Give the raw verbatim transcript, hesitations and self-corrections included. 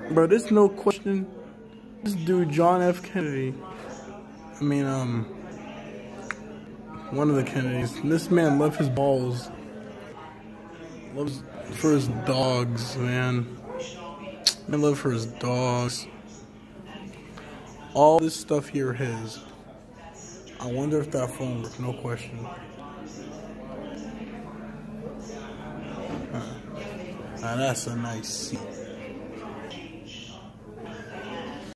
Bro, there's no question. This dude, John F. Kennedy. I mean, um, one of the Kennedys. This man loved his balls. Loves for his dogs, man. Man, love for his dogs. All this stuff here his. I wonder if that phone works. No question. Uh, now that's a nice seat.